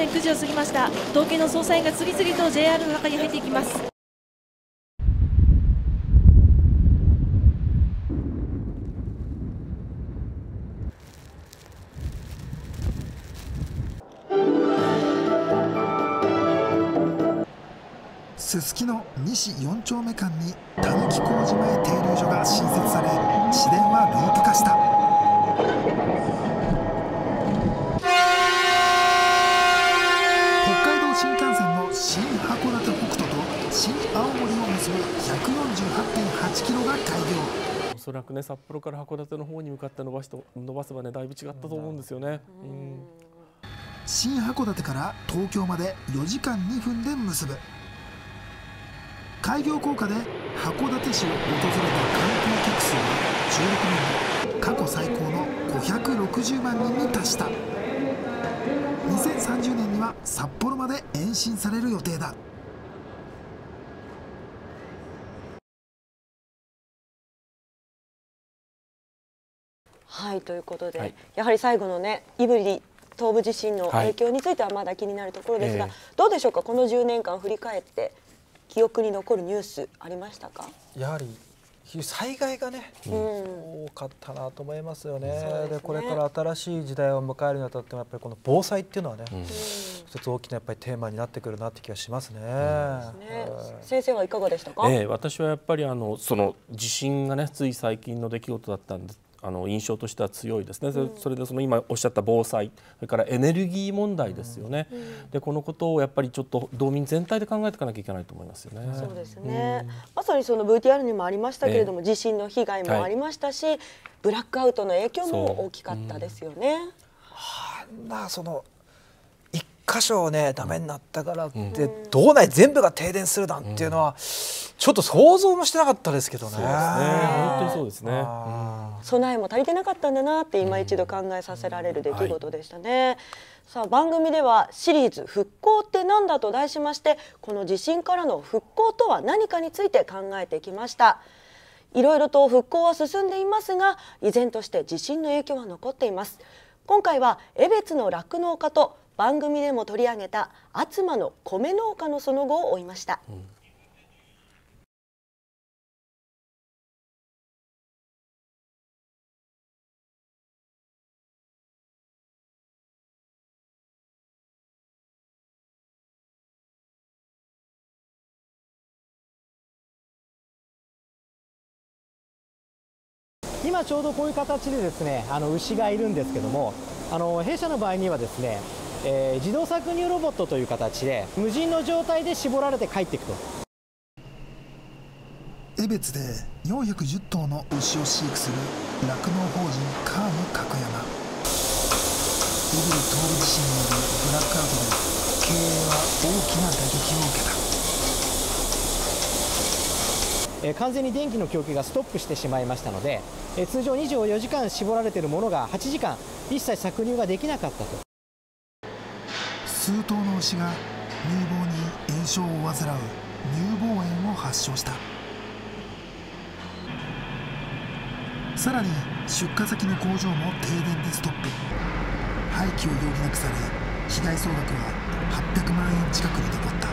前9時を過ぎました。道警の捜査員が次々と JR の中に入っていきます。 すすきの西4丁目間にたぬき工事前停留所が新設され、市電はループ化した。北海道新幹線の新函館北斗と新青森を結ぶ 148.8 キロが開業。 おそらくね、札幌から函館の方に向かって伸ばせばね、だいぶ違ったと思うんですよね。 新函館から東京まで4時間2分で結ぶ。開業効果で函館市を訪れた観光客数は16年で過去最高の560万人に達した。2030年には札幌まで延伸される予定だ。 はい、ということで、 はい、 やはり最後のね、胆振東部地震の影響についてはまだ気になるところですが、どうでしょうか、この10年間振り返って記憶に残るニュースありましたか？ やはり災害がね、多かったなと思いますよね。でこれから新しい時代を迎えるにあたってもやっぱりこの防災っていうのはね、一つ大きなやっぱりテーマになってくるなって気がしますね。 先生はいかがでしたか？ 私はやっぱりその地震がね、つい最近の出来事だったんです。印象としては強いですね。それで今おっしゃった防災、それからエネルギー問題ですよね。でこのことをやっぱりちょっと道民全体で考えていかなきゃいけないと思いますよね。 そうですね。まさにその VTR にもありましたけれども、地震の被害もありましたし、ブラックアウトの影響も大きかったですよね。 その一箇所ねダメになったからって道内全部が停電するなんていうのはちょっと想像もしてなかったですけどね。 本当にそうですね。 備えも足りてなかったんだなって今一度考えさせられる出来事でしたね。さあ番組ではシリーズ復興ってなんだと題しまして、この地震からの復興とは何かについて考えてきました。いろいろと復興は進んでいますが、依然として地震の影響は残っています。今回は江別の酪農家と番組でも取り上げた厚真の米農家のその後を追いました。 今ちょうどこういう形でですね、牛がいるんですけども、弊社の場合にはですね、自動搾乳ロボットという形で無人の状態で絞られて帰っていくと。 江別で410頭の牛を飼育する酪農法人カーム角山。胆振東部地震によるブラックアウトで経営は大きな打撃を受けた。 完全に電気の供給がストップしてしまいましたので、通常24時間絞られているものが8時間一切搾乳ができなかったと。 数頭の牛が乳房に炎症を患う乳房炎を発症した。さらに出荷先の工場も停電でストップ。廃棄を余儀なくされ、被害総額は800万円近くに上った。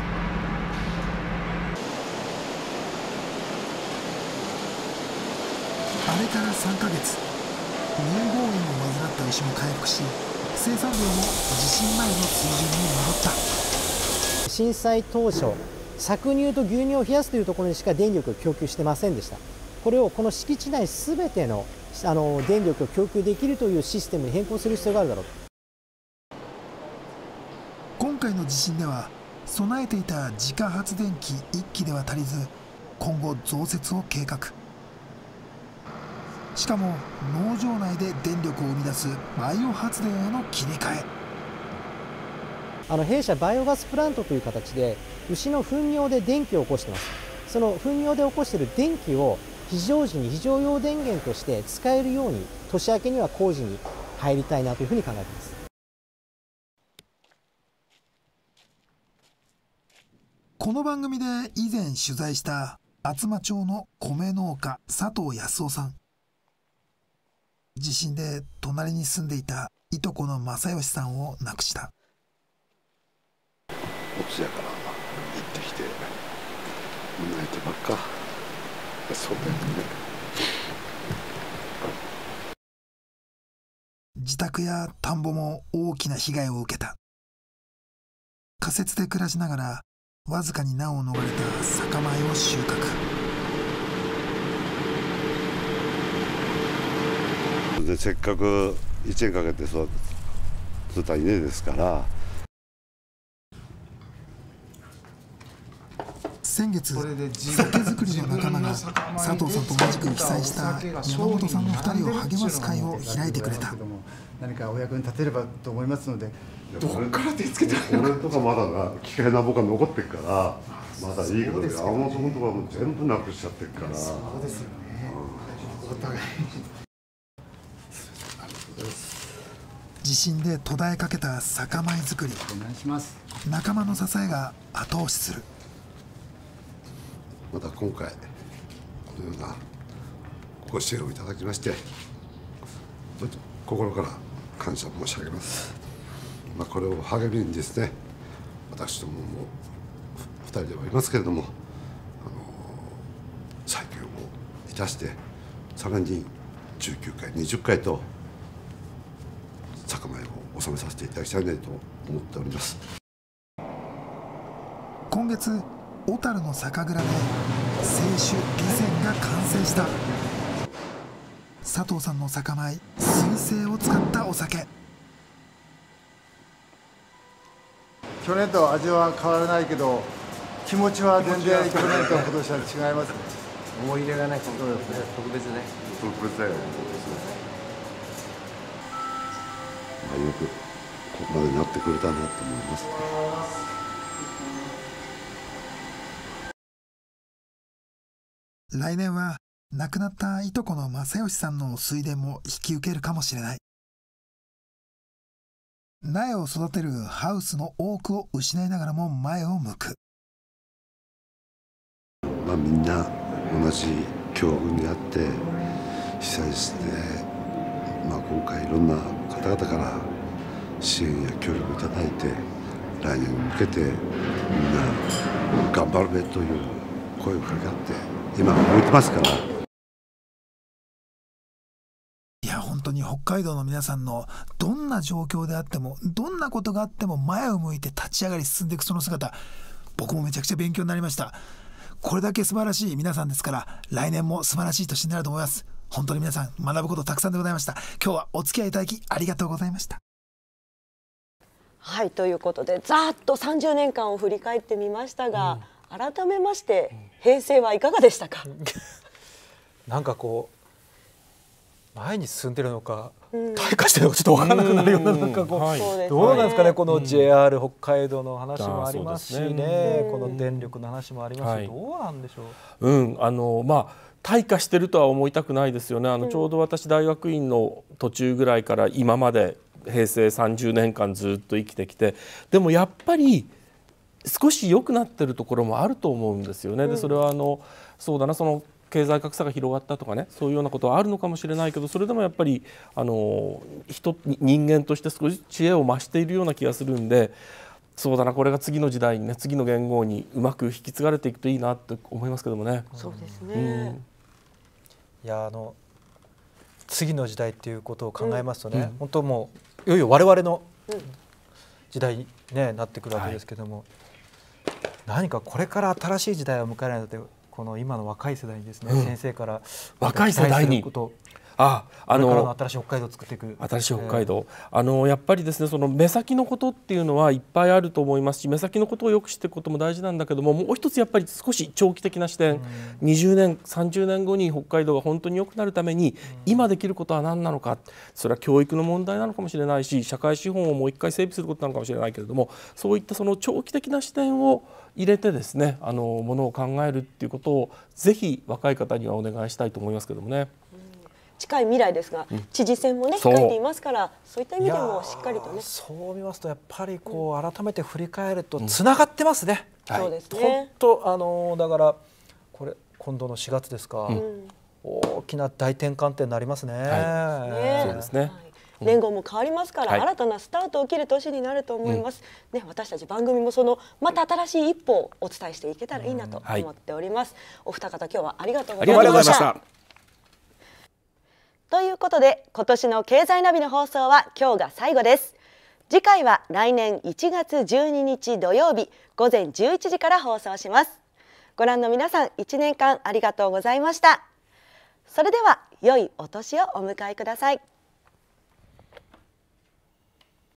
あれから3ヶ月、乳房炎を患った牛も回復し、生産量も地震前の水準に戻った。 震災当初、搾乳と牛乳を冷やすというところにしか電力を供給してませんでした。これをこの敷地内すべての電力を供給できるというシステムに変更する必要があるだろうと。 今回の地震では備えていた自家発電機1機では足りず、今後増設を計画。しかも農場内で電力を生み出すバイオ発電への切り替え。弊社バイオガスプラントという形で牛の糞尿で電気を起こしています。その糞尿で起こしている電気を非常時に非常用電源として使えるように年明けには工事に入りたいなというふうに考えています。 この番組で以前取材した厚真町の米農家佐藤康夫さん。地震で隣に住んでいたいとこの正義さんを亡くした。 津屋から行ってきて泣いてばっか。そうだよね。 自宅や田んぼも大きな被害を受けた。仮設で暮らしながらわずかに難を逃れた酒米を収穫。 でせっかく1年かけて育てた稲ですから。 先月、酒造りの仲間が佐藤さんと同じく被災した山本さんの2人を励ます会を開いてくれた。 何かお役に立てればと思いますので、どこから手つけて俺とかまだな機械な僕が残ってるからまだいいけど、山本君とかも全部なくしちゃってるから。 そうですよね。お互い。 地震で途絶えかけた酒米作り。 お願いします。 仲間の支えが後押しする。 また今回このようなご支援をいただきまして心から感謝申し上げます。これを励みにですね、私どもも2人ではいますけれども再建をいたしてさらに19回20回と酒米を納めさせていただきたいなと思っております。 今月小樽の酒蔵で清酒備前が完成した。佐藤さんの酒米水清を使ったお酒。 去年と味は変わらないけど気持ちは全然去年と今年は違いますね。 思い入れがないことですね。特別ね。 特別だよ。よくここまでになってくれたなと思います。 来年は亡くなったいとこの正義さんの水田も引き受けるかもしれない。苗を育てるハウスの多くを失いながらも前を向く。 みんな同じ境遇にあって被災して、今回いろんな方々から支援や協力をいただいて来年に向けてみんな頑張るべという声をかけ合って今動いてますから。 いや本当に北海道の皆さんのどんな状況であってもどんなことがあっても前を向いて立ち上がり進んでいくその姿、僕もめちゃくちゃ勉強になりました。これだけ素晴らしい皆さんですから来年も素晴らしい年になると思います。本当に皆さん学ぶことたくさんでございました。今日はお付き合いいただきありがとうございました。 はい、ということでざーっと30年間を振り返ってみましたが、改めまして平成はいかがでしたか？ なんかこう前に進んでるのか、退化してるのかちょっと分からなくなるような、なんかこう、どうなんですかね、この JR 北海道の話もありますしね、この電力の話もありますし、どうなんでしょう。 退化してるとは思いたくないですよね。ちょうど私大学院の途中ぐらいから今まで平成30年間ずっと生きてきて、でもやっぱり少し良くなってるところもあると思うんですよね。でそれはそうだな、その経済格差が広がったとかね、そういうようなことはあるのかもしれないけど、それでもやっぱり人間として少し知恵を増しているような気がするんで、そうだな、これが次の時代にね、次の元号にうまく引き継がれていくといいなって思いますけどもね。 そうですね。 いや次の時代っていうことを考えますとね、本当もういよいよ我々の時代に、なってくるわけですけども、何かこれから新しい時代を迎えられるというこの今の若い世代にですね、先生から若い世代にこれからの新しい北海道を作っていく新しい北海道、やっぱりですね、その目先のことっていうのはいっぱいあると思いますし、目先のことをよく知っていくことも大事なんだけども、もう一つやっぱり少し長期的な視点、20年30年後に北海道が本当に良くなるために今できることは何なのか、それは教育の問題なのかもしれないし、社会資本をもう一回整備することなのかもしれないけれども、そういったその長期的な視点を入れてですね、ものを考えるっていうことをぜひ若い方にはお願いしたいと思いますけどもね。 近い未来ですが、知事選もね控えていますから、そういった意味でもしっかりとね。 そう見ますとやっぱりこう改めて振り返るとつながってますね。 そうですね。 本当だからこれ今度の4月ですか、大きな大転換点になりますね。 そうですね。 年号も変わりますから、新たなスタートを切る年になると思います、ね、私たち番組もそのまた新しい一歩をお伝えしていけたらいいなと思っております、お二方今日はありがとうございました。ということで今年の経済ナビの放送は今日が最後です。次回は来年1月12日土曜日午前11時から放送します。ご覧の皆さん1年間ありがとうございました。それでは良いお年をお迎えください。